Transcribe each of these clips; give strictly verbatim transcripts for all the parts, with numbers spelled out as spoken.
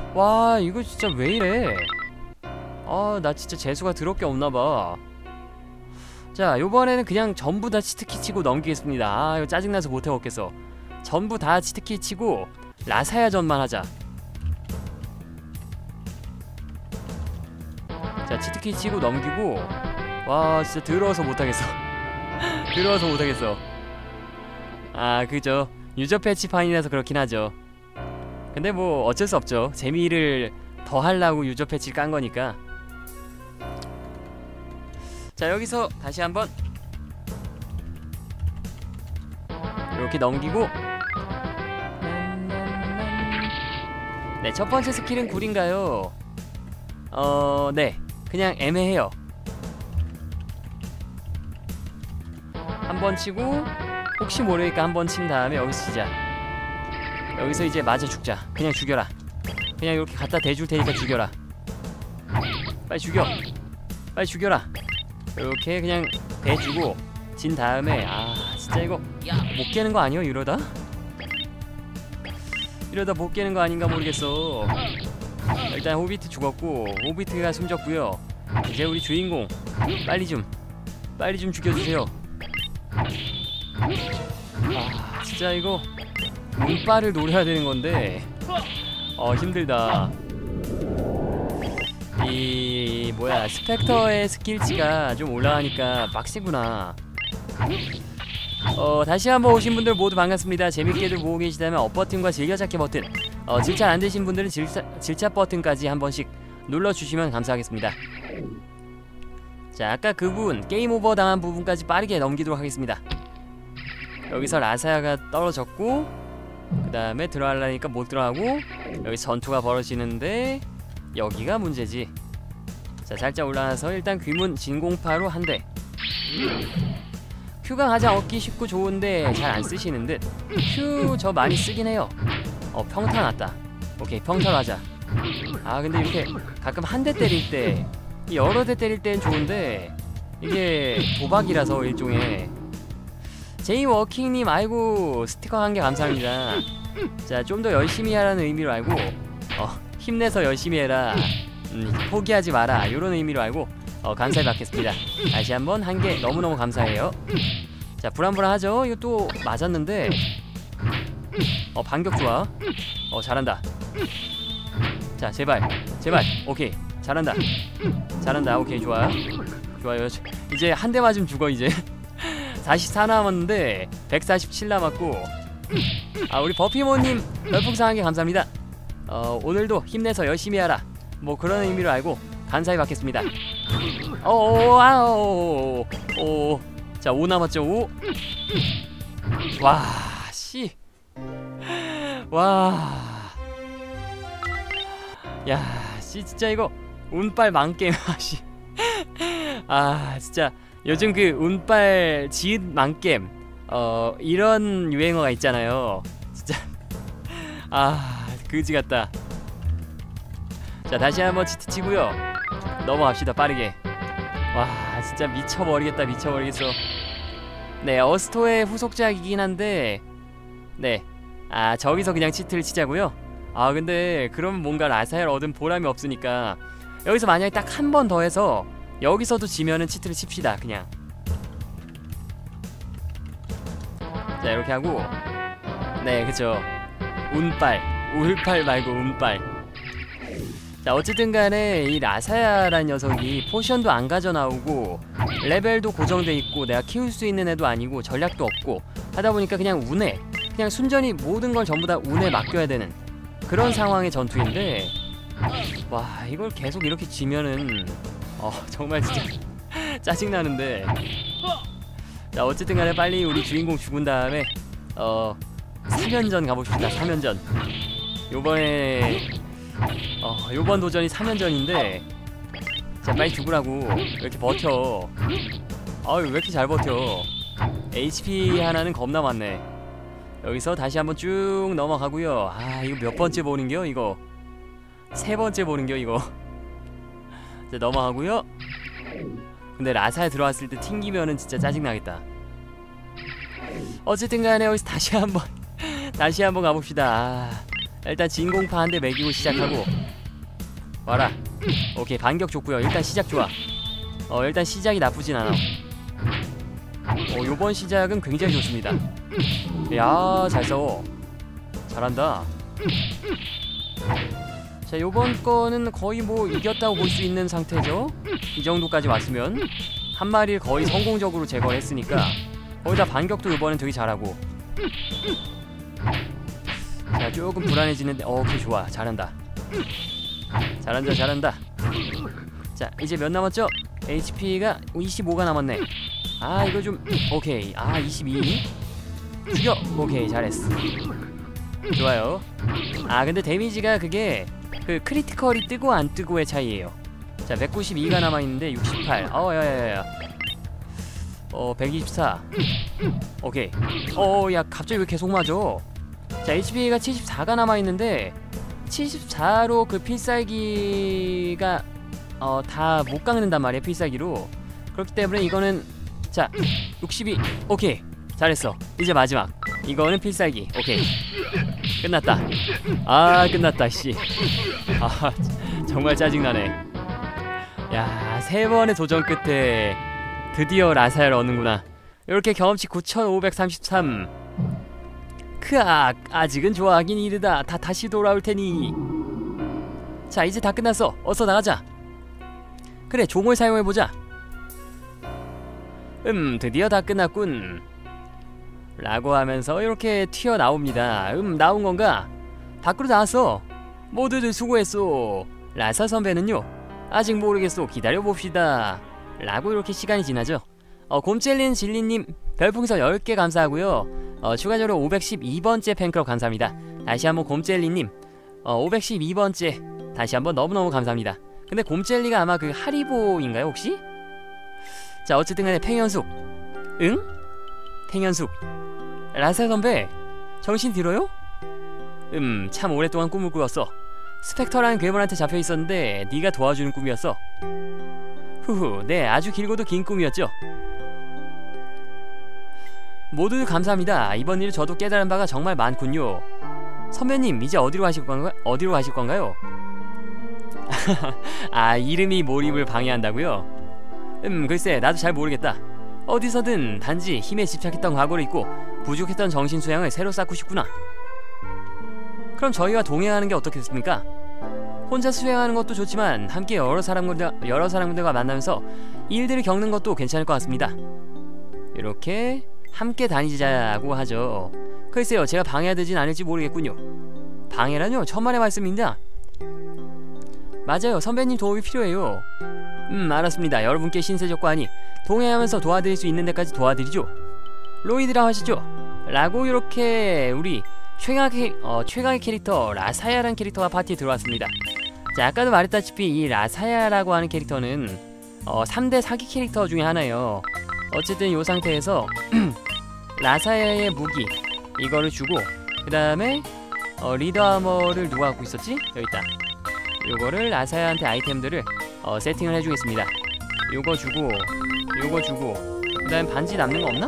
와 이거 진짜 왜 이래. 아 나 진짜 재수가 더럽게 없나봐. 자 요번에는 그냥 전부 다 치트키 치고 넘기겠습니다. 아 이거 짜증나서 못해 먹겠어. 전부 다 치트키 치고 라사야전만 하자. 자 치트키 치고 넘기고. 와 진짜 더러워서 못하겠어. 더러워서 못하겠어. 아 그죠, 유저 패치판이라서 그렇긴 하죠. 근데 뭐 어쩔 수 없죠. 재미를 더 하려고 유저 패치를 깐 거니까. 자 여기서 다시 한번 이렇게 넘기고. 네, 첫 번째 스킬은 굴인가요? 어, 네, 그냥 애매해요. 한 번 치고 혹시 모르니까 한 번 친 다음에 여기서 치자. 여기서 이제 맞아 죽자. 그냥 죽여라. 그냥 이렇게 갖다 대줄 테니까 죽여라. 빨리 죽여. 빨리 죽여라. 이렇게 그냥 대주고 진 다음에. 아 진짜 이거 못 깨는 거 아니에요? 이러다? 이러다 못 깨는 거 아닌가 모르겠어. 일단 호비트 죽었고, 호비트가 숨졌고요. 이제 우리 주인공 빨리 좀 빨리 좀 죽여주세요. 아 진짜 이거 운빨을 노려야 되는 건데 어 힘들다. 이 뭐야, 스펙터의 스킬치가 좀 올라가니까 빡세구나. 어 다시 한번 오신 분들 모두 반갑습니다. 재밌게들 보고 계시다면 업 버튼과 즐겨찾기 버튼, 어 질차 안 되신 분들은 질차, 질차 버튼까지 한 번씩 눌러주시면 감사하겠습니다. 자 아까 그 부분, 게임 오버 당한 부분까지 빠르게 넘기도록 하겠습니다. 여기서 라사야가 떨어졌고, 그 다음에 들어가려니까 못 들어가고, 여기 전투가 벌어지는데 여기가 문제지. 자 살짝 올라가서 일단 귀문 진공파로 한 대. 큐가 가장 얻기 쉽고 좋은데 잘 안 쓰시는 듯. 큐 저 많이 쓰긴 해요. 어 평타 났다. 오케이 평타 가자. 아 근데 이렇게 가끔 한 대 때릴 때, 여러 대 때릴 땐 좋은데 이게 도박이라서 일종의. 제이워킹님 아이고 스티커 한 개 감사합니다. 자 좀 더 열심히 하라는 의미로 알고, 어 힘내서 열심히 해라, 음, 포기하지 마라, 이런 의미로 알고 어, 감사히 받겠습니다. 다시 한번 한 개 너무너무 감사해요. 자 불안불안하죠? 이거 또 맞았는데 어 반격 좋아. 어 잘한다. 자 제발 제발. 오케이 잘한다 잘한다. 오케이 좋아 좋아요. 이제 한 대 맞으면 죽어. 이제 사십사 남았는데 백사십칠 남았고. 아 우리 버피모님 별풍선 한 개 감사합니다. 어 오늘도 힘내서 열심히 하라, 뭐 그런 의미로 알고 감사히 받겠습니다. 오오 아오 오. 자 오 남았죠. 오. 와 씨. 와. 야 씨 진짜 이거 운빨 망게임. 씨. 아 진짜 요즘 그 운빨 지읒 망겜, 어 이런 유행어가 있잖아요. 진짜 아 그지 같다. 자 다시 한번 치트 치고요. 넘어갑시다 빠르게. 와 진짜 미쳐버리겠다 미쳐버리겠어. 네 어스토의 후속작이긴 한데, 네 아 저기서 그냥 치트를 치자고요. 아 근데 그러면 뭔가 라사야를 얻은 보람이 없으니까 여기서 만약에 딱 한 번 더 해서 여기서도 지면은 치트를 칩시다 그냥. 자 이렇게 하고. 네 그쵸, 운빨 울빨 말고 운빨. 자 어쨌든 간에 이 라사야란 녀석이 포션도 안 가져 나오고 레벨도 고정돼 있고 내가 키울 수 있는 애도 아니고 전략도 없고 하다 보니까 그냥 운에, 그냥 순전히 모든 걸 전부 다 운에 맡겨야 되는 그런 상황의 전투인데, 와 이걸 계속 이렇게 지면은 어 정말 진짜 짜증나는데. 자 어쨌든 간에 빨리 우리 주인공 죽은 다음에 어 삼 연전 가봅시다. 삼 연전. 요번에 어 요번 도전이 삼 연전인데 자 빨리 죽으라고. 이렇게 버텨. 아유 왜 이렇게 잘 버텨. 에이치피 하나는 겁나 많네. 여기서 다시 한번 쭉 넘어가고요. 아 이거 몇 번째 보는겨 이거. 세 번째 보는겨 이거. 자 넘어가고요. 근데 라사에 들어왔을 때 튕기면은 진짜 짜증나겠다. 어쨌든 간에 여기서 다시 한번 다시 한번 가봅시다. 아, 일단 진공파 한 대 매기고 시작하고 와라. 오케이, 반격 좋고요. 일단 시작 좋아. 어 일단 시작이 나쁘진 않아. 어 요번 시작은 굉장히 좋습니다. 야, 잘 싸워. 잘한다. 자, 요번 거는 거의 뭐 이겼다고 볼 수 있는 상태죠. 이 정도까지 왔으면 한 마리를 거의 성공적으로 제거를 했으니까 거기다 반격도 이번엔 되게 잘하고. 자, 조금 불안해지는데 어, 오케이, 좋아. 잘한다. 잘한다 잘한다. 자, 이제 몇 남았죠? 에이치피가 이십오가 남았네. 아, 이거 좀 오케이. 아, 이십이 죽여. 오케이, 잘했어. 좋아요. 아, 근데 데미지가 그게 그 크리티컬이 뜨고 안 뜨고의 차이예요. 자, 백구십이가 남아있는데 육십팔. 어, 야야야야. 어, 백이십사. 오케이. 어, 야, 갑자기 왜 계속 맞아? 자, 에이치피가 칠십사가 남아있는데 칠십사로 그 필살기가 어, 다 못 깎는단 말이야, 필살기로. 그렇기 때문에 이거는 자, 육십이. 오케이, 잘했어. 이제 마지막. 이거는 필살기. 오케이, 끝났다. 아, 끝났다. 씨. 아, 정말 짜증나네. 야, 세 번의 도전 끝에 드디어 라사야를 얻는구나. 이렇게 경험치 구천오백삼십삼. 크악, 아직은 좋아하긴 이르다. 다 다시 돌아올 테니. 자, 이제 다 끝났어. 어서 나가자. 그래, 종을 사용해보자. 음, 드디어 다 끝났군. 라고 하면서 이렇게 튀어나옵니다. 음, 나온 건가? 밖으로 나왔어. 모두들 수고했소. 라사 선배는요? 아직 모르겠소. 기다려봅시다. 라고 이렇게 시간이 지나죠. 어, 곰젤린 진리님 별풍선 열 개 감사하고요. 어, 추가적으로 오백십이 번째 팬클럽 감사합니다. 다시 한번 곰젤리님 어, 오백십이 번째 다시 한번 너무너무 감사합니다. 근데 곰젤리가 아마 그 하리보인가요 혹시? 자, 어쨌든 간에 팽현숙. 응? 팽현숙. 라사 선배 정신 들어요? 음, 참 오랫동안 꿈을 꾸었어. 스펙터라는 괴물한테 잡혀있었는데 네가 도와주는 꿈이었어. 후후, 네, 아주 길고도 긴 꿈이었죠. 모두 감사합니다. 이번 일 저도 깨달은 바가 정말 많군요. 선배님, 이제 어디로 가실 건가? 어디로 가실 건가요? 아, 이름이 몰입을 방해한다고요? 음, 글쎄, 나도 잘 모르겠다. 어디서든 단지 힘에 집착했던 과거를 잊고 부족했던 정신 수양을 새로 쌓고 싶구나. 그럼 저희와 동행하는 게 어떻겠습니까? 혼자 수행하는 것도 좋지만 함께 여러 사람들과, 여러 사람들과 만나면서 일들을 겪는 것도 괜찮을 것 같습니다. 이렇게 함께 다니자고 하죠. 글쎄요, 제가 방해되진 않을지 모르겠군요. 방해라뇨? 천만의 말씀입니다. 맞아요, 선배님 도움이 필요해요. 음, 알았습니다. 여러분께 신세적 과하니 동행하면서 도와드릴 수 있는 데까지 도와드리죠. 로이드라 하시죠. 라고 이렇게 우리 최강의, 어, 최강의 캐릭터 라사야라는 캐릭터가 파티에 들어왔습니다. 자, 아까도 말했다시피 이 라사야라고 하는 캐릭터는 어, 삼 대 사기 캐릭터 중에 하나예요. 어쨌든 이 상태에서 라사야의 무기 이거를 주고, 그 다음에 어, 리더 아머를 누가 갖고 있었지? 여기 있다. 요거를 라사야한테 아이템들을 어, 세팅을 해주겠습니다. 요거 주고 요거 주고 그 다음 반지 남는 거 없나?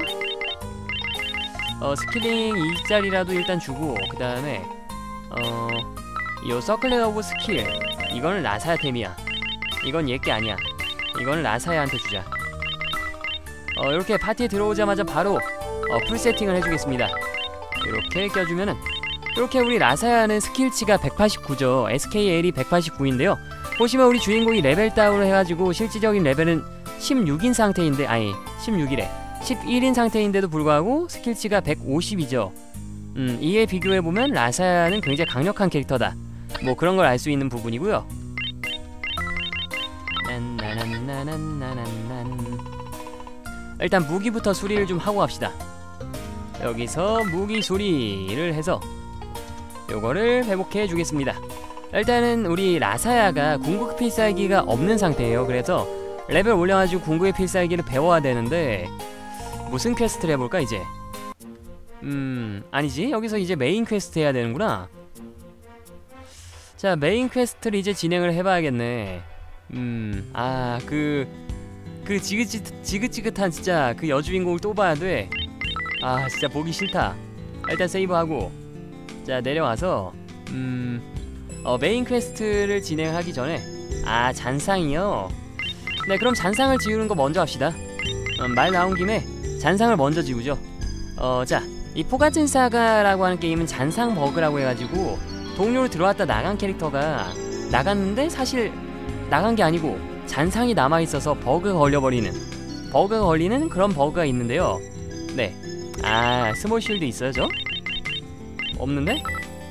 어, 스킬링 이 짜리라도 일단 주고, 그 다음에 어... 요 서클렛 오브 스킬 이거는 라사야 템이야. 이건 얘게 아니야. 이거는 라사야한테 주자. 어, 이렇게 파티에 들어오자마자 바로 어, 풀 세팅을 해주겠습니다. 이렇게 껴주면은 이렇게 우리 라사야는 스킬치가 백팔십구죠. 에스케이엘이 백팔십구인데요 보시면 우리 주인공이 레벨 다운을 해가지고 실질적인 레벨은 십육인 상태인데, 아니 십육이래 십일인 상태인데도 불구하고 스킬치가 백오십이죠. 음, 이에 비교해보면 라사야는 굉장히 강력한 캐릭터다, 뭐 그런 걸 알 수 있는 부분이고요. 일단 무기부터 수리를 좀 하고 갑시다. 여기서 무기 수리를 해서 요거를 회복해 주겠습니다. 일단은 우리 라사야가 궁극 필살기가 없는 상태예요. 그래서 레벨 올려가지고 궁극의 필살기를 배워야 되는데 무슨 퀘스트를 해볼까 이제? 음... 아니지, 여기서 이제 메인 퀘스트 해야 되는구나. 자, 메인 퀘스트를 이제 진행을 해봐야겠네. 음... 아... 그... 그 지긋지긋, 지긋지긋한 진짜 그 여주인공을 또 봐야 돼. 아, 진짜 보기 싫다. 일단 세이브하고 자, 내려와서 음... 어, 메인 퀘스트를 진행하기 전에 아 잔상이요? 네 그럼 잔상을 지우는 거 먼저 합시다. 음, 말 나온 김에 잔상을 먼저 지우죠. 어, 자, 이 포가친 사가라고 하는 게임은 잔상 버그라고 해가지고 동료로 들어왔다 나간 캐릭터가 나갔는데 사실 나간 게 아니고 잔상이 남아있어서 버그가 걸려버리는 버그가 걸리는 그런 버그가 있는데요. 네, 아 스몰 쉴드 있어요 저? 없는데?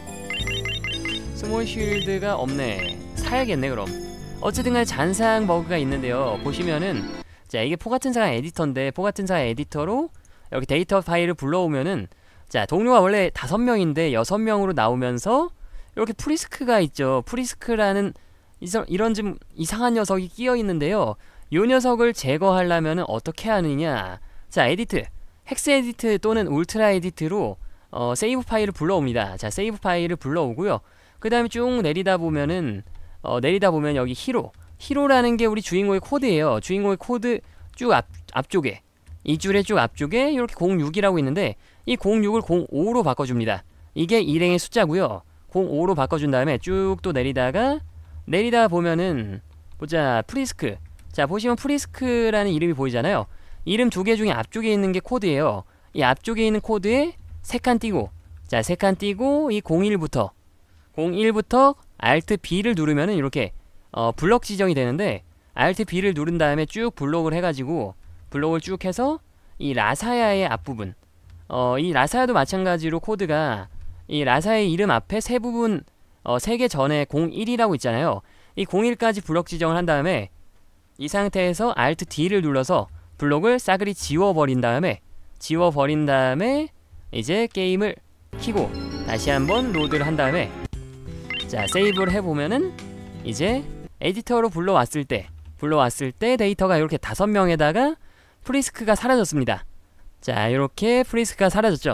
스몰 쉴드가 없네. 사야겠네 그럼. 어쨌든 간에 잔상 버그가 있는데요. 보시면은 자 이게 포같은 사가 에디터인데 포같은 사가 에디터로 여기 데이터 파일을 불러오면은 자 동료가 원래 다섯 명인데 여섯 명으로 나오면서 이렇게 프리스크가 있죠. 프리스크라는 이서, 이런 좀 이상한 녀석이 끼어 있는데요. 요 녀석을 제거하려면은 어떻게 하느냐. 자 에디트 헥스 에디트 또는 울트라 에디트로 어, 세이브 파일을 불러옵니다. 자 세이브 파일을 불러오고요. 그 다음에 쭉 내리다 보면은 어, 내리다 보면 여기 히로 히로라는 게 우리 주인공의 코드예요. 주인공의 코드 쭉 앞, 앞쪽에 이 줄의 쭉 앞쪽에 이렇게 공육이라고 있는데 이 공육을 공오로 바꿔줍니다. 이게 일행의 숫자고요. 공오로 바꿔준 다음에 쭉 또 내리다가 내리다 보면은 보자 프리스크. 자 보시면 프리스크라는 이름이 보이잖아요. 이름 두 개 중에 앞쪽에 있는 게 코드예요. 이 앞쪽에 있는 코드에 세 칸 띄고 자 세 칸 띄고 이 공일부터 공일부터 알트 비를 누르면은 이렇게 어, 블럭 지정이 되는데 알트 비를 누른 다음에 쭉 블록을 해가지고 블록을 쭉 해서 이 라사야의 앞부분 어, 이 라사야도 마찬가지로 코드가 이 라사의 이름 앞에 세 부분 어, 세 개 전에 공일이라고 있잖아요. 이 공일까지 블럭 지정을 한 다음에 이 상태에서 알트 D를 눌러서 블록을 싸그리 지워버린 다음에 지워버린 다음에 이제 게임을 키고 다시 한번 로드를 한 다음에 자 세이브를 해보면은 이제 에디터로 불러왔을 때 불러왔을 때 데이터가 이렇게 다섯 명에다가 프리스크가 사라졌습니다. 자 이렇게 프리스크가 사라졌죠.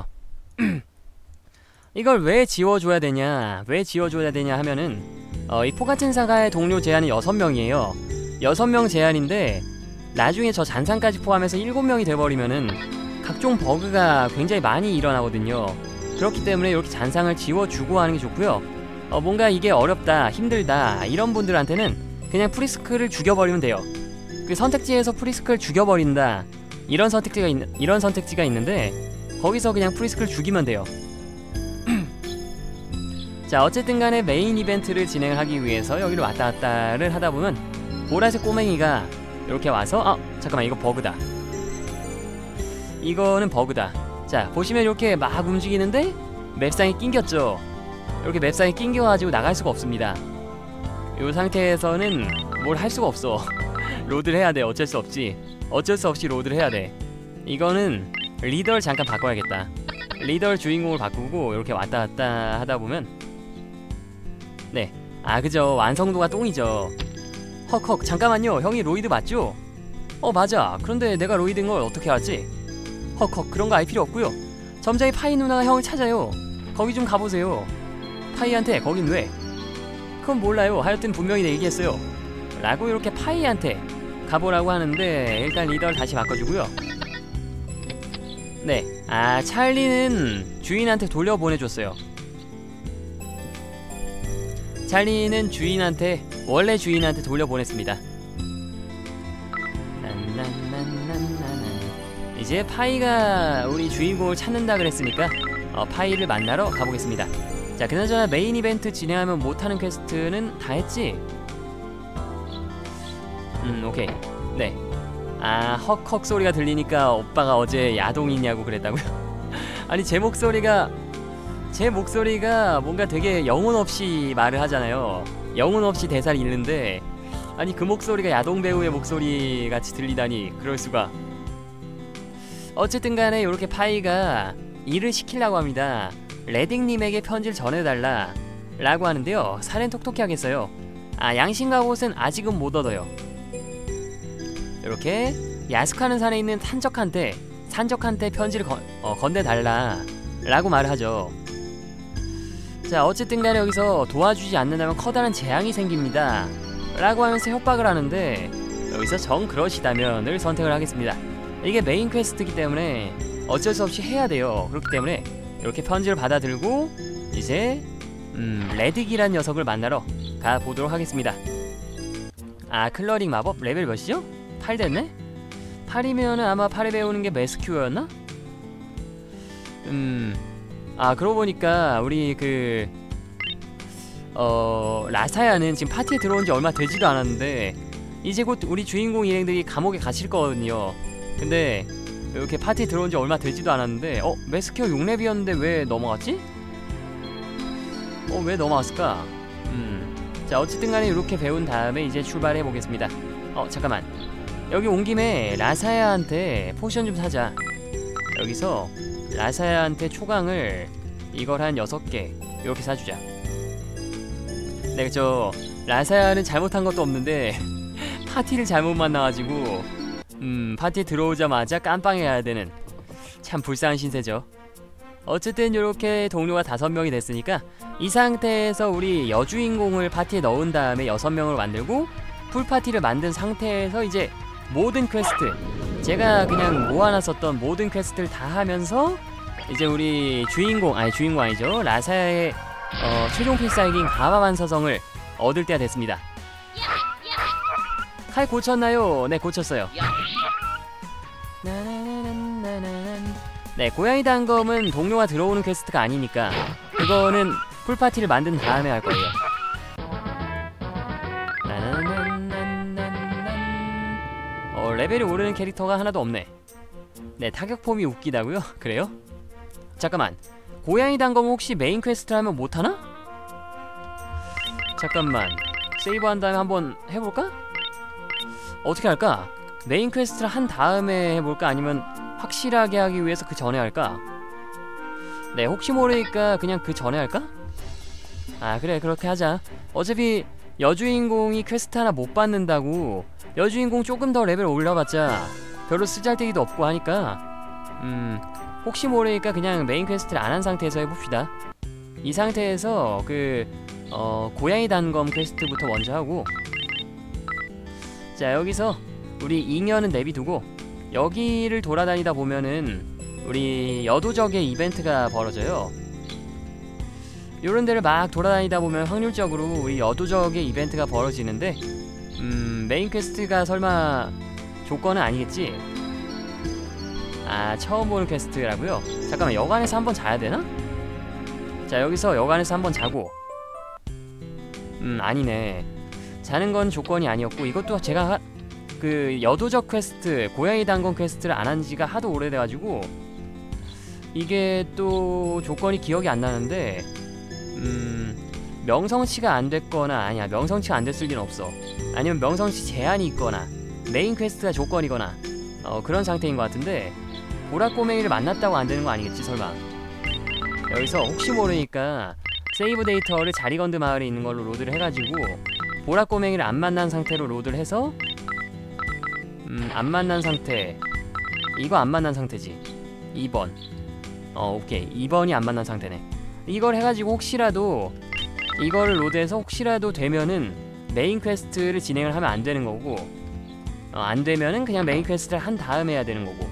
이걸 왜 지워줘야 되냐 왜 지워줘야 되냐 하면은 어, 이 포같은 사가의 동료 제한이 여섯 명이에요 여섯 명 제한인데 나중에 저 잔상까지 포함해서 일곱 명이 돼버리면은 각종 버그가 굉장히 많이 일어나거든요. 그렇기 때문에 이렇게 잔상을 지워주고 하는 게 좋고요. 어, 뭔가 이게 어렵다 힘들다 이런 분들한테는 그냥 프리스크를 죽여버리면 돼요. 그 선택지에서 프리스크를 죽여버린다 이런 선택지가 있, 이런 선택지가 있는데 거기서 그냥 프리스크를 죽이면 돼요. 자 어쨌든 간에 메인 이벤트를 진행을 하기 위해서 여기로 왔다 갔다를 하다 보면 보라색 꼬맹이가 이렇게 와서 아 잠깐만 이거 버그다 이거는 버그다. 자 보시면 이렇게 막 움직이는데 맵상에 낑겼죠. 이렇게 맵상에 낑겨가지고 나갈 수가 없습니다. 이 상태에서는 뭘 할 수가 없어. 로드를 해야 돼. 어쩔 수 없지. 어쩔 수 없이 로드를 해야 돼. 이거는 리더를 잠깐 바꿔야겠다. 리더를 주인공을 바꾸고 이렇게 왔다 갔다 하다 보면 네. 아 그죠. 완성도가 똥이죠. 헉헉 잠깐만요. 형이 로이드 맞죠? 어 맞아. 그런데 내가 로이드인 걸 어떻게 알았지? 헉헉 그런 거 알 필요 없고요. 점장이 파이 누나가 형을 찾아요. 거기 좀 가보세요. 파이한테 거긴 왜? 그건 몰라요. 하여튼 분명히 내 얘기했어요. 라고 이렇게 파이한테 가보라고 하는데 일단 리더를 다시 바꿔주고요. 네. 아 찰리는 주인한테 돌려보내줬어요. 찰리는 주인한테 원래 주인한테 돌려보냈습니다. 이제 파이가 우리 주인공을 찾는다 그랬으니까 어, 파이를 만나러 가보겠습니다. 자 그나저나 메인 이벤트 진행하면 못하는 퀘스트는 다 했지? 음 오케이. 네. 아 헉헉 소리가 들리니까 오빠가 어제 야동이냐고 그랬다고요? 아니 제 목소리가 제 목소리가 뭔가 되게 영혼 없이 말을 하잖아요. 영혼 없이 대사를 읽는데 아니 그 목소리가 야동 배우의 목소리 같이 들리다니 그럴수가. 어쨌든 간에 이렇게 파이가 일을 시키려고 합니다. 레딩님에게 편지를 전해달라 라고 하는데요. 사렌 톡톡히 하겠어요. 아 양심과 옷은 아직은 못 얻어요. 이렇게 야스카는 산에 있는 산적한테 산적한테 편지를 건, 어, 건네달라 라고 말을 하죠. 자 어쨌든 간에 여기서 도와주지 않는다면 커다란 재앙이 생깁니다 라고 하면서 협박을 하는데 여기서 정 그러시다면을 선택을 하겠습니다. 이게 메인 퀘스트이기 때문에 어쩔 수 없이 해야 돼요. 그렇기 때문에 이렇게 편지를 받아들고 이제 음 레드기란 녀석을 만나러 가보도록 하겠습니다. 아 클러링 마법 레벨 몇이죠? 팔 됐네? 팔이면은 아마 팔에 배우는 게 메스큐어였나? 음... 아 그러고 보니까 우리 그... 어... 라사야는 지금 파티에 들어온 지 얼마 되지도 않았는데 이제 곧 우리 주인공 일행들이 감옥에 갇힐 거거든요. 근데 이렇게 파티에 들어온 지 얼마 되지도 않았는데 어? 메스큐어 육 렙이었는데 왜 넘어갔지? 어 왜 넘어갔을까? 음... 자 어쨌든 간에 이렇게 배운 다음에 이제 출발해 보겠습니다. 어 잠깐만 여기 온 김에 라사야한테 포션 좀 사자. 여기서 라사야한테 초강을 이걸 한 여섯 개 이렇게 사주자. 네 그쵸 라사야는 잘못한 것도 없는데 파티를 잘못 만나가지고 음 파티에 들어오자마자 깜빵해야 되는 참 불쌍한 신세죠. 어쨌든 이렇게 동료가 다섯 명이 됐으니까 이 상태에서 우리 여주인공을 파티에 넣은 다음에 여섯 명을 만들고 풀파티를 만든 상태에서 이제 모든 퀘스트 제가 그냥 모아놨었던 모든 퀘스트를 다 하면서 이제 우리 주인공 아니 주인공 아니죠 라사야의 어, 최종 필살기인 가마반사성을 얻을 때가 됐습니다. 칼 고쳤나요? 네 고쳤어요. 네 고양이 단검은 동료가 들어오는 퀘스트가 아니니까 그거는 풀파티를 만든 다음에 할 거예요. 어 레벨이 오르는 캐릭터가 하나도 없네. 네 타격폼이 웃기다고요? 그래요? 잠깐만 고양이 단검 혹시 메인 퀘스트를 하면 못하나? 잠깐만 세이브한 다음에 한번 해볼까? 어떻게 할까? 메인 퀘스트를 한 다음에 해볼까? 아니면 확실하게 하기 위해서 그 전에 할까? 네 혹시 모르니까 그냥 그 전에 할까? 아 그래 그렇게 하자. 어차피 여주인공이 퀘스트 하나 못 받는다고 여주인공 조금 더 레벨 올려봤자 별로 쓰잘데기도 없고 하니까 음 혹시 모르니까 그냥 메인 퀘스트를 안 한 상태에서 해봅시다. 이 상태에서 그 어, 고양이 단검 퀘스트부터 먼저 하고 자 여기서 우리 잉여는 내비두고 여기를 돌아다니다 보면은 우리 여도적의 이벤트가 벌어져요. 요런 데를 막 돌아다니다 보면 확률적으로 우리 여도적의 이벤트가 벌어지는데 음 메인 퀘스트가 설마 조건은 아니겠지? 아 처음 보는 퀘스트라고요? 잠깐만 여관에서 한번 자야 되나? 자 여기서 여관에서 한번 자고 음 아니네 자는 건 조건이 아니었고 이것도 제가 하, 그 여도적 퀘스트 고양이 단검 퀘스트를 안 한 지가 하도 오래돼가지고 이게 또 조건이 기억이 안 나는데 음 명성치가 안 됐거나 아니야 명성치가 안 됐을 리는 없어. 아니면 명성치 제한이 있거나 메인 퀘스트가 조건이거나 어 그런 상태인 것 같은데 보라꼬맹이를 만났다고 안 되는 거 아니겠지 설마. 여기서 혹시 모르니까 세이브 데이터를 자리건드 마을에 있는 걸로 로드를 해가지고 보라꼬맹이를 안 만난 상태로 로드를 해서 음 안 만난 상태 이거 안 만난 상태지 이 번 어 오케이 이 번이 안 만난 상태네. 이걸 해가지고 혹시라도 이거를 로드해서 혹시라도 되면은 메인 퀘스트를 진행을 하면 안 되는 거고 어, 안 되면은 그냥 메인 퀘스트를 한 다음에 해야 되는 거고.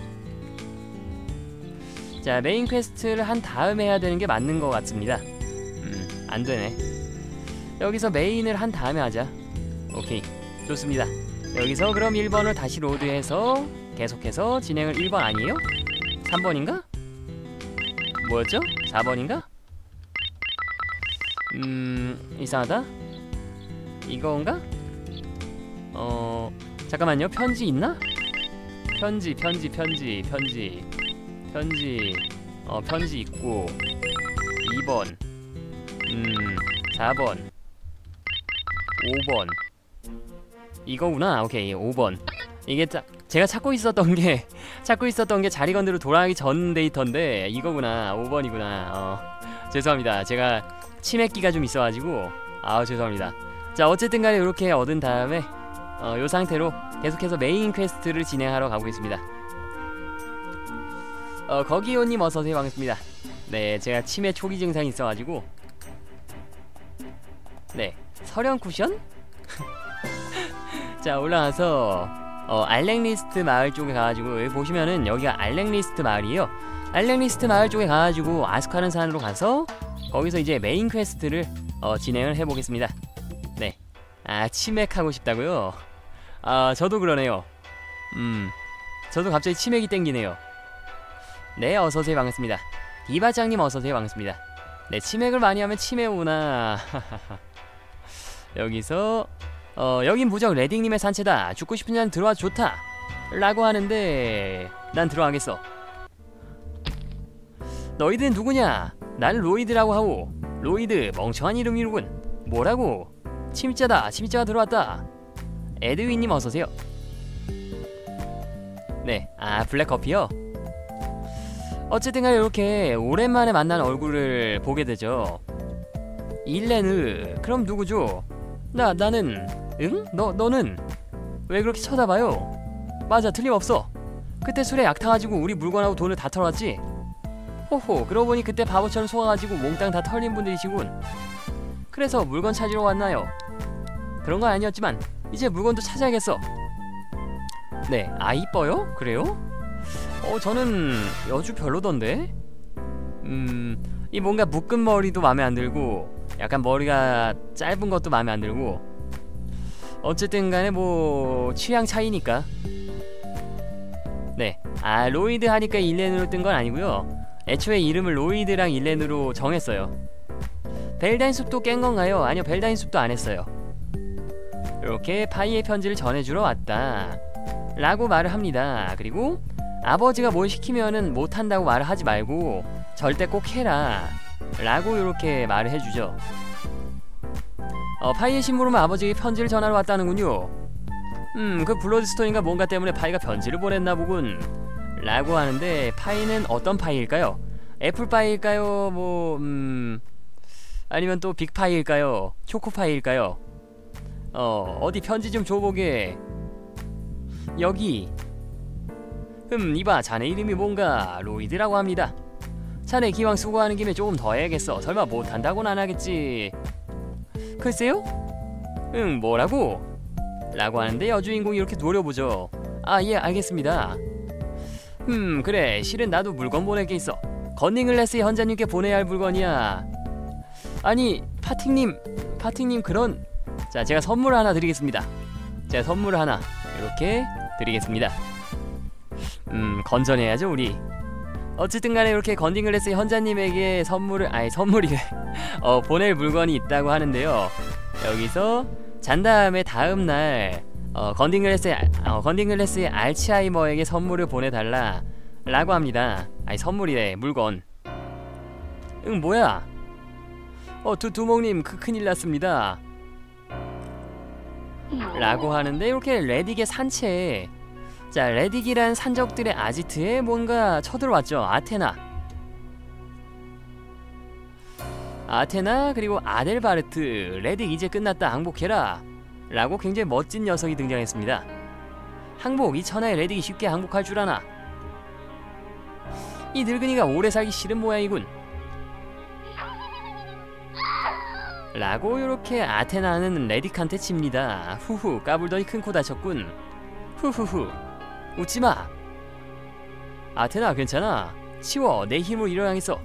자 메인 퀘스트를 한 다음에 해야 되는 게 맞는 것 같습니다. 음 안되네. 여기서 메인을 한 다음에 하자. 오케이 좋습니다. 여기서 그럼 일 번을 다시 로드해서 계속해서 진행을 일 번 아니에요? 삼 번인가? 뭐였죠? 사 번인가? 음... 이상하다? 이건가? 어... 잠깐만요 편지 있나? 편지 편지 편지 편지 편지 어 편지 있고 이 번 음... 사 번 오 번 이거구나. 오케이 오 번 이게 자, 제가 찾고 있었던 게 찾고 있었던 게 자리건드로 돌아가기 전 데이터인데 이거구나. 오 번이구나. 어 죄송합니다. 제가 치맥기가 좀 있어가지고 아 죄송합니다. 자 어쨌든 간에 이렇게 얻은 다음에 어, 요 상태로 계속해서 메인 퀘스트를 진행하러 가보겠습니다. 어 거기요님 어서오세요. 반갑습니다. 네 제가 치매 초기 증상이 있어가지고 네 서령 쿠션? 자 올라가서 어, 알렉리스트 마을 쪽에 가가지고 여기 보시면은 여기가 알렉리스트 마을이에요. 알렉리스트 마을 쪽에 가가지고 아스카른 산으로 가서 거기서 이제 메인 퀘스트를 어, 진행을 해보겠습니다. 네. 아, 치맥하고 싶다고요? 아, 저도 그러네요. 음, 저도 갑자기 치맥이 땡기네요. 네, 어서오세요. 반갑습니다. 디바짱님 어서오세요. 반갑습니다. 네, 치맥을 많이 하면 치매 오나. 여기서 어, 여긴 무적 레딩님의 산채다. 죽고 싶은 자는 들어와 좋다 라고 하는데 난 들어가겠어. 너희들은 누구냐? 난 로이드라고 하오. 로이드 멍청한 이름이로군. 뭐라고? 침입자다. 침입자가 들어왔다. 에드윈님 어서오세요. 네, 아 블랙커피요? 어쨌든 간에 이렇게 오랜만에 만난 얼굴을 보게 되죠. 일레느, 그럼 누구죠? 나, 나는, 응? 너, 너는? 왜 그렇게 쳐다봐요? 맞아, 틀림없어. 그때 술에 약 타가지고 우리 물건하고 돈을 다 털었지? 호호, 그러고 보니 그때 바보처럼 속아가지고 몽땅 다 털린 분들이시군. 그래서 물건 찾으러 왔나요? 그런 건 아니었지만 이제 물건도 찾아야겠어. 네, 아 이뻐요? 그래요? 어, 저는 여주 별로던데? 음, 이 뭔가 묶은 머리도 마음에 안 들고 약간 머리가 짧은 것도 마음에 안 들고 어쨌든 간에 뭐 취향 차이니까. 네, 아 로이드 하니까 일렌으로 뜬 건 아니고요. 애초에 이름을 로이드랑 일렌으로 정했어요. 벨다인 숲도 깬 건가요? 아니요, 벨다인 숲도 안 했어요. 이렇게 파이의 편지를 전해주러 왔다 라고 말을 합니다. 그리고 아버지가 뭘 시키면은 못한다고 말을 하지 말고 절대 꼭 해라 라고 이렇게 말을 해주죠. 어, 파이의 심부름은 아버지에게 편지를 전하러 왔다는군요. 음, 그 블러드스톤인가 뭔가 때문에 파이가 편지를 보냈나 보군 라고 하는데 파이는 어떤 파이일까요? 애플파이일까요? 뭐... 음... 아니면 또 빅파이일까요? 초코파이일까요? 어... 어디 편지 좀 줘보게. 여기. 흠, 이봐, 자네 이름이 뭔가 로이드라고 합니다. 자네 기왕 수고하는 김에 조금 더 해야겠어. 설마 못한다고는 안 하겠지. 글쎄요? 응, 뭐라고? 라고 하는데 여주인공이 이렇게 노려보죠. 아, 예, 알겠습니다. 음, 그래, 실은 나도 물건 보낼 게 있어. 건닝글래스의 현자님께 보내야 할 물건이야. 아니, 파팅님, 파팅님 그런... 자, 제가 선물 하나 드리겠습니다. 제가 선물 하나 이렇게 드리겠습니다. 음, 건전해야죠 우리. 어쨌든 간에 이렇게 건닝글래스 현자님에게 선물을, 아니 선물이 어, 보낼 물건이 있다고 하는데요. 여기서 잔 다음에 다음날 어, 건닝글래스의, 어, 건닝글래스의 알츠하이머에게 선물을 보내달라 라고 합니다. 아니 선물이래, 물건. 응, 뭐야? 어, 두, 두목님 그 큰일 났습니다 라고 하는데 이렇게 레딕의 산채에, 자, 레딕이란 산적들의 아지트에 뭔가 쳐들어왔죠. 아테나 아테나 그리고 아델바르트. 레딕 이제 끝났다, 항복해라 라고 굉장히 멋진 녀석이 등장했습니다. 항복, 이 천하의 레딕이 쉽게 항복할 줄 아나? 이 늙은이가 오래 살기 싫은 모양이군 라고 요렇게 아테나는 레딕한테 칩니다. 후후, 까불더니 큰 코 다쳤군. 후후후, 웃지마. 아테나 괜찮아. 치워, 내 힘으로 일어나겠어.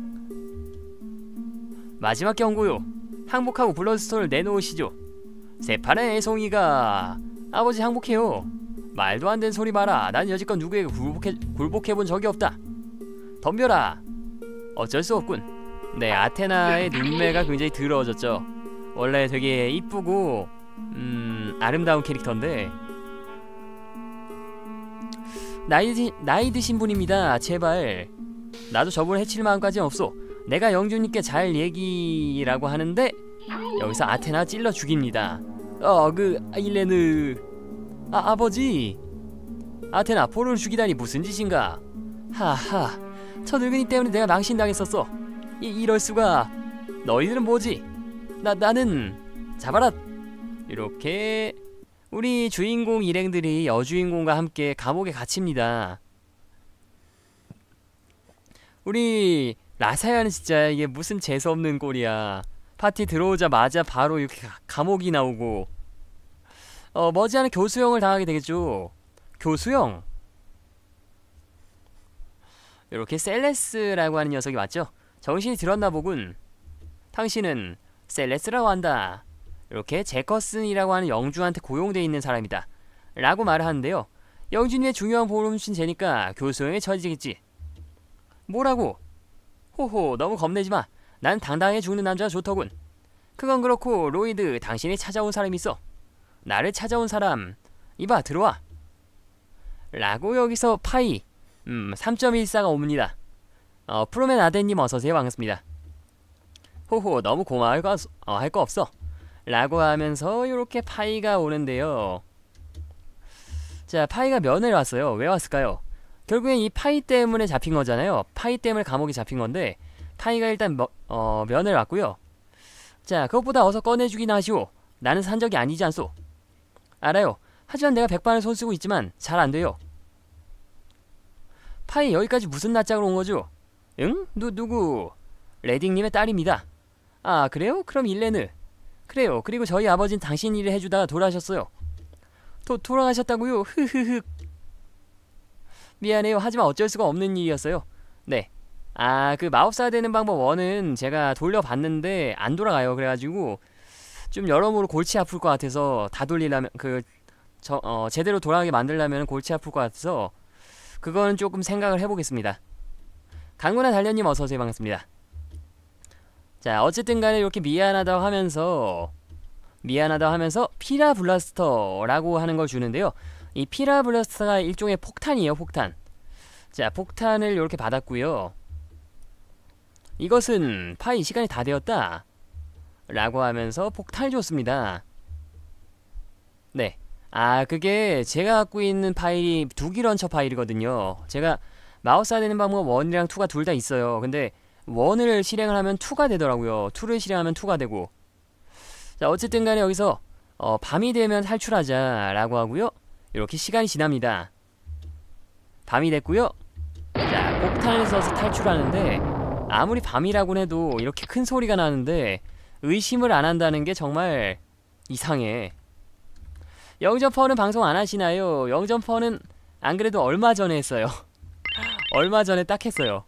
마지막 경고요. 항복하고 블러드스톤을 내놓으시죠. 새파란 애송이가. 아버지 항복해요. 말도 안 되는 소리 마라. 난 여지껏 누구에게 굴복해, 굴복해본 적이 없다. 덤벼라. 어쩔 수 없군. 네, 아테나의 눈매가 굉장히 더러워졌죠. 원래 되게 이쁘고 음, 아름다운 캐릭터인데. 나이, 드, 나이 드신 분입니다. 제발. 나도 저분을 해칠 마음까지는 없소. 내가 영주님께 잘 얘기라고 하는데 여기서 아테나 찔러 죽입니다. 어, 그 일레느. 아, 아버지. 아테나, 포로를 죽이다니 무슨 짓인가. 하하, 저 늙은이 때문에 내가 망신당했었어. 이, 이럴 수가. 너희들은 뭐지? 나, 나는 잡아라. 이렇게 우리 주인공 일행들이 여주인공과 함께 감옥에 갇힙니다. 우리 라사야는 진짜 이게 무슨 재수없는 꼴이야. 파티 들어오자마자 바로 이렇게 감옥이 나오고 어, 머지않은 교수형을 당하게 되겠죠. 교수형. 이렇게 셀레스라고 하는 녀석이 맞죠? 정신이 들었나 보군. 당신은 셀레스라고 한다. 이렇게 제커슨이라고 하는 영주한테 고용돼 있는 사람이다 라고 말을 하는데요. 영준이의 중요한 보름신 쟤니까 교수형에 처지겠지. 뭐라고? 호호, 너무 겁내지마. 난 당당하게 죽는 남자가 좋더군. 그건 그렇고 로이드, 당신이 찾아온 사람이 있어. 나를 찾아온 사람, 이봐 들어와 라고 여기서 파이 음 삼 점 일사가 옵니다. 어, 프로맨 아덴님 어서오세요. 반갑습니다. 호호, 너무 고마워할 거, 어, 할 거 없어 라고 하면서 이렇게 파이가 오는데요. 자, 파이가 면회를 왔어요. 왜 왔을까요? 결국엔 이 파이 때문에 잡힌 거잖아요. 파이 때문에 감옥에 잡힌 건데 파이가 일단 뭐, 어, 면회를 왔고요. 자, 그것보다 어서 꺼내주기나 하시오. 나는 산 적이 아니지 않소. 알아요. 하지만 내가 백반을 손쓰고 있지만 잘 안돼요. 파이, 여기까지 무슨 낯짝으로 온 거죠? 응? 누, 누구? 레딩님의 딸입니다. 아, 그래요? 그럼 일레는? 그래요. 그리고 저희 아버지는 당신 일을 해주다가 돌아가셨어요. 도, 돌아가셨다고요? 흐흐흐. 미안해요. 하지만 어쩔 수가 없는 일이었어요. 네. 아, 그 마법사가 되는 방법 원은 제가 돌려봤는데 안 돌아가요. 그래가지고 좀 여러모로 골치 아플 것 같아서 다 돌리려면 그 저, 어, 제대로 돌아가게 만들려면 골치 아플 것 같아서 그거는 조금 생각을 해보겠습니다. 강군아 달련님 어서오세요. 반갑습니다. 자, 어쨌든 간에 이렇게 미안하다고 하면서 미안하다고 하면서 피라 블라스터라고 하는 걸 주는데요. 이 피라 블라스터가 일종의 폭탄이에요. 폭탄. 자, 폭탄을 이렇게 받았고요. 이것은 파이 시간이 다 되었다 라고 하면서 폭탄을 줬습니다. 네. 아, 그게 제가 갖고 있는 파일이 두기런처 파일이거든요. 제가 마우스가 되는 방법 원이랑 투가 둘 다 있어요. 근데 원을 실행을 하면 투가 되더라고요. 투를 실행하면 투가 되고. 자, 어쨌든 간에 여기서 어, 밤이 되면 탈출하자 라고 하고요. 이렇게 시간이 지납니다. 밤이 됐고요. 자, 폭탄을 써서 탈출하는데 아무리 밤이라고 해도 이렇게 큰 소리가 나는데 의심을 안 한다는 게 정말 이상해. 영점퍼는 방송 안 하시나요? 영점퍼는 안 그래도 얼마 전에 했어요. 얼마 전에 딱 했어요.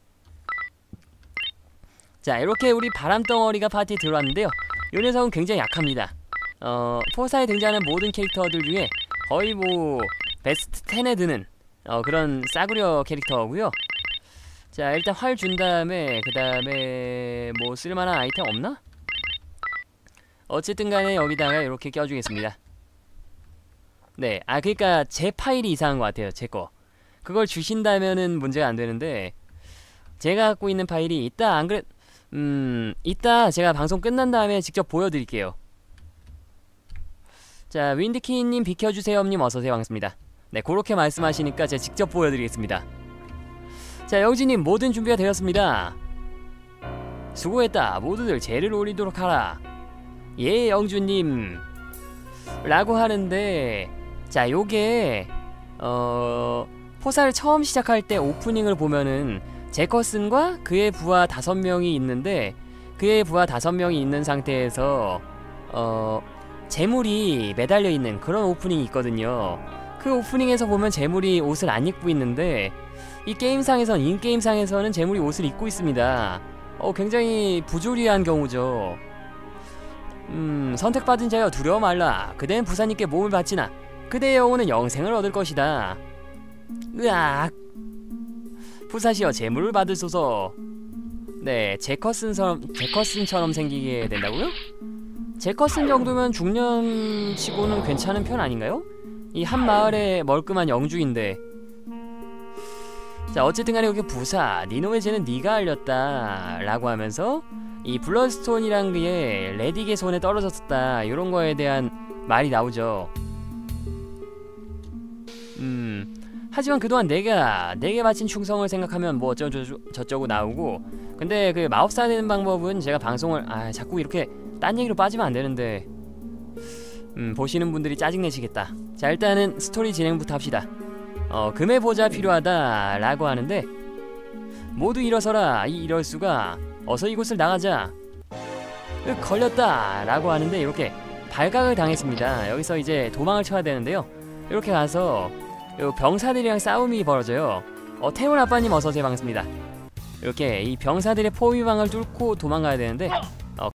자, 이렇게 우리 바람덩어리가 파티에 들어왔는데요. 이 녀석은 굉장히 약합니다. 어, 포사에 등장하는 모든 캐릭터들 중에 거의 뭐 베스트 텐에 드는 어, 그런 싸구려 캐릭터고요. 자, 일단 활 준 다음에 그 다음에 뭐 쓸만한 아이템 없나? 어쨌든 간에 여기다가 이렇게 껴주겠습니다. 네, 아 그니까 제 파일이 이상한 것 같아요. 제거 그걸 주신다면은 문제가 안 되는데 제가 갖고 있는 파일이 이따 안 그래 음 이따 제가 방송 끝난 다음에 직접 보여드릴게요. 자, 윈드키님 비켜주세요님 어서오세요. 반갑습니다. 네, 그렇게 말씀하시니까 제가 직접 보여드리겠습니다. 자, 영진님 모든 준비가 되었습니다. 수고했다. 모두들 재를 올리도록 하라. 예, 영준님 라고 하는데, 자, 요게 어... 포사를 처음 시작할 때 오프닝을 보면은 제커슨과 그의 부하 다섯 명이 있는데 그의 부하 다섯 명이 있는 상태에서 어... 재물이 매달려 있는 그런 오프닝이 있거든요. 그 오프닝에서 보면 재물이 옷을 안 입고 있는데 이 게임상에선 인게임상에서는 재물이 옷을 입고 있습니다. 어, 굉장히 부조리한 경우죠. 음, 선택받은 자여 두려워 말라. 그대는 부사님께 몸을 바치나 그대의 영혼은 영생을 얻을 것이다. 으악. 부사시여 재물을 받으소서. 네, 제커슨처럼, 제커슨처럼 생기게 된다고요? 제커슨 정도면 중년치고는 괜찮은 편 아닌가요? 이 한 마을의 멀끔한 영주인데. 자, 어쨌든 간에 여기 부사 니놈의 죄는 네가 알렸다 라고 하면서 이 블러드스톤이란 게 레딕의 손에 떨어졌었다 이런 거에 대한 말이 나오죠. 음 하지만 그동안 내가 내게 바친 충성을 생각하면 뭐 어쩌고 저쩌고 나오고, 근데 그 마법사 되는 방법은 제가 방송을 아 자꾸 이렇게 딴 얘기로 빠지면 안 되는데 음 보시는 분들이 짜증내시겠다. 자, 일단은 스토리 진행부터 합시다. 어 금의 보좌 필요하다 라고 하는데 모두 일어서라. 이 이럴수가 어서 이곳을 나가자. 으, 걸렸다 라고 하는데 이렇게 발각을 당했습니다. 여기서 이제 도망을 쳐야 되는데요. 이렇게 가서 요 병사들이랑 싸움이 벌어져요. 어, 태훈 아빠님 어서오세요. 반갑습니다. 이렇게 이 병사들의 포위망을 뚫고 도망가야 되는데